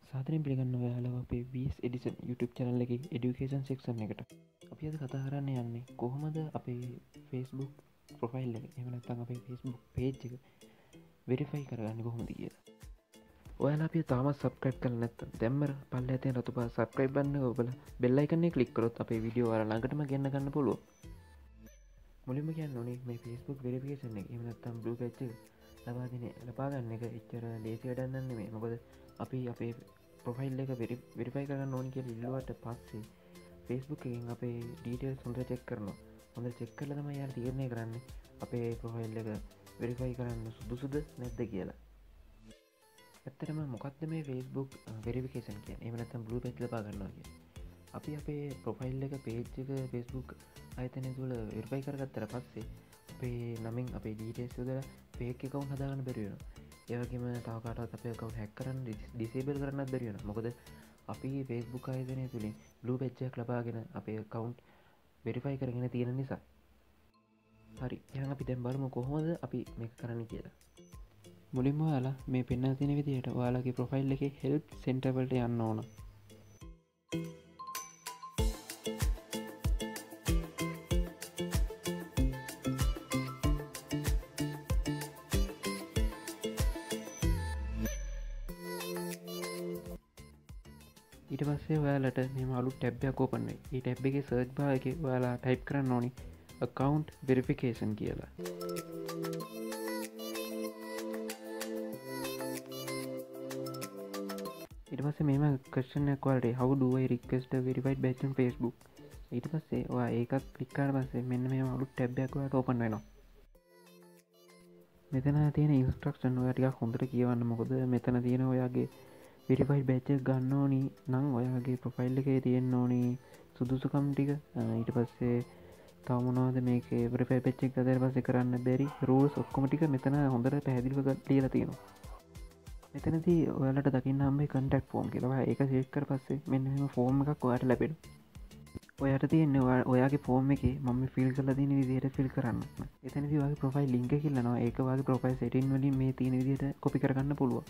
සාදරයෙන් පිළිගන්න ඔයාලව අපේ VS Edison YouTube channel එකේ education section එකට. අපි අද කතා කරන්න යන්නේ කොහොමද අපේ Facebook profile එක එහෙම නැත්නම් අපේ Facebook page එක verify කරගන්නේ කොහොමද කියලා. ඔයාලා අපි තාමත් subscribe කරලා නැත්නම් දැම්ම පල්ලෙහා තියෙන රතු පාට subscribe button එක ඔබලා bell icon එක click කරොත් අපේ වීඩියෝ ඔයාලා ළඟටම ගෙන්න ගන්න පුළුවන්. මුලින්ම කියන්න ඕනේ මේ Facebook verification එක එහෙම නැත්නම් blue badge එක ලබා ගන්න එක එච්චර ලේසි වැඩක් නෙමෙයි. මොකද අපි අපේ ප්‍රොෆයිල් එක වෙරිෆයි කරන්න ඕනි කියලා ඉල්ලුවට පස්සේ Facebook එකෙන් අපේ ඩීටේල්ස් හොඳට චෙක් කරනවා. හොඳට චෙක් කරලා තමයි යාළුවා තීරණය කරන්නේ අපේ ප්‍රොෆයිල් එක වෙරිෆයි කරන්න සුදුසුද නැද්ද කියලා. ඇත්තටම මොකක්ද මේ Facebook වෙරිෆිකේෂන් කියන්නේ? එහෙම නැත්නම් blue badge ලබා ගන්නවා කියන්නේ. අපි අපේ ප්‍රොෆයිල් එක page එක Facebook ආයතනය තුල වෙරිෆයි කරගත්තට පස්සේ අපේ නමින් අපේ ඩීටේල්ස් යොදලා fake account හදාගන්න බැරි වෙනවා. ඒ වගේම තව කාටවත් අපේ account hack කරන්න disable කරන්නත් බැරි වෙනවා. මොකද අපි Facebook ආයතනය තුලින් blue badge එකක් ලබාගෙන අපේ account verify කරගෙන තියෙන නිසා. හරි. එහෙනම් අපි දැන් බලමු කොහොමද අපි මේක කරන්න කියලා. මුලින්ම ඔයාලා මේ පෙන්නන තියෙන විදිහට ඔයාලගේ ප්‍රොෆයිල් එකේ help center වලට යන්න ඕන. ඊට පස්සේ ඔයාලට මෙම අලුත් ටැබ් එකක් ඕපන් වෙයි. මේ ටැබ් එකේ සර්ච් බාර් එකේ ඔයාලා ටයිප් කරන්න ඕනි account verification කියලා. ඊට පස්සේ මෙහෙම question එකක් ඔයාලට how do I request a verified badge on Facebook. ඊට පස්සේ ඔයා ඒකත් ක්ලික් කරලා පස්සේ මෙන්න මෙහෙම අලුත් ටැබ් එකක් ඔයාලට ඕපන් වෙනවා. මෙතන තියෙන instruction ඔයා ටිකක් හොඳට කියවන්න. මොකද මෙතන තියෙන ඔයාගේ verified badge එක ගන්න ඕනි නම් ඔයාගේ ප්‍රොෆයිල් එකේ තියෙන්න ඕනි සුදුසුකම් ටික. ඊට පස්සේ තව මොනවද මේකේ verified badge එක ගත්තට පස්සේ කරන්න බැරි rules ඔක්කොම ටික මෙතන හොඳට පැහැදිලිව ලියලා තියෙනවා. මෙතනදී ඔයාලට දකින්න හම්බෙයි contact form කියලා. ඔයා ඒක select කරලා පස්සේ මෙන්න මෙහෙම form එකක් ඔයාලට ලැබෙනවා. ඔයාට තියෙන්නේ ඔයාගේ form එකේ මම fill කරලා තියෙන විදිහට fill කරන්න. එතනදී ඔයාගේ profile link එක ඉල්ලනවා. ඒක ඔයාගේ profile setting වලින් මේ තියෙන විදිහට copy කරගන්න පුළුවන්.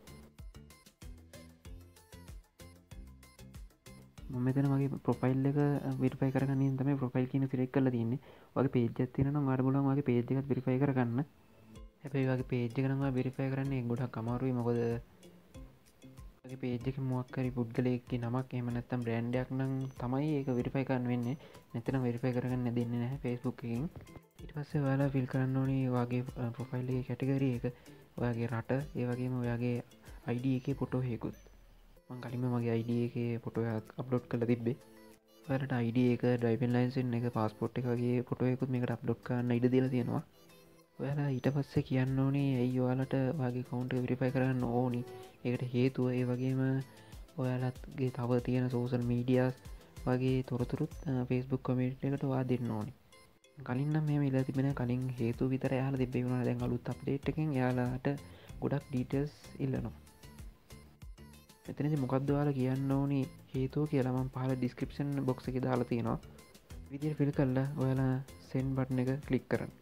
මෙතන මගේ ප්‍රොෆයිල් එක වෙරිෆයි කරගන්න තමයි ප්‍රොෆයිල් කියන සිලෙක්ට් කරලා තියෙන්නේ. ඔයාගේ පේජ් එකක් තියෙනවා නම් ඔයාලට පුළුවන් ඔයාගේ පේජ් එකත් වෙරිෆයි කරගන්න. හැබැයි ඔයාගේ පේජ් එක නම් ඔයා වෙරිෆයි කරන්නේ ගොඩක් අමාරුයි. මොකද ඔයාගේ පේජ් එකේ මොකක් හරි පුද්ගලයෙක්ගේ නමක් එහෙම නැත්නම් බ්‍රෑන්ඩ් එකක් නම් තමයි ඒක වෙරිෆයි කරන්න වෙන්නේ. නැත්නම් වෙරිෆයි කරගන්න දෙන්නේ නැහැ Facebook එකෙන්. ඊට පස්සේ ඔයාලා ෆිල් කරන්න ඕනේ ඔයාගේ ප්‍රොෆයිල් එකේ කැටගරි එක, ඔයාගේ රට, ඒ වගේම ඔයාගේ ID එකේ ෆොටෝ එකකුත්. මං කලින්ම මගේ ID එකේ ෆොටෝ එකක් අප්ලෝඩ් කරලා තිබ්බේ. ඔයාලට ID එක, ඩ්‍රයිවිං ලයිසන්ස් එක, පාස්පෝර්ට් එක වගේ ෆොටෝ එකකුත් මේකට අප්ලෝඩ් කරන්න ඉඩ දීලා තියෙනවා. ඔයාලා ඊට පස්සේ කියන්න ඕනේ ඇයි ඔයාලට ඔයාගේ account එක verify කරන්න ඕනි. ඒකට හේතුව ඒ වගේම ඔයාලගේ තව තියෙන social medias වගේ තොරතුරුත් Facebook community එකට ඔයා දෙන්න ඕනි. කලින් නම් මෙහෙම ඉල්ලලා තිබෙන කලින් හේතු විතර එයාලා තිබ්බේ වුණා. දැන් අලුත් අප්ඩේට් එකෙන් එයාලාට ගොඩක් details ඉල්ලනවා. මෙතනදි මොකක්ද ඔයාලා කියන්න ඕනි හේතුව කියලා මම පහළ description box එකේ දාලා තියෙනවා. විදිහට fill කරලා ඔයාලා send button එක click කරන්න.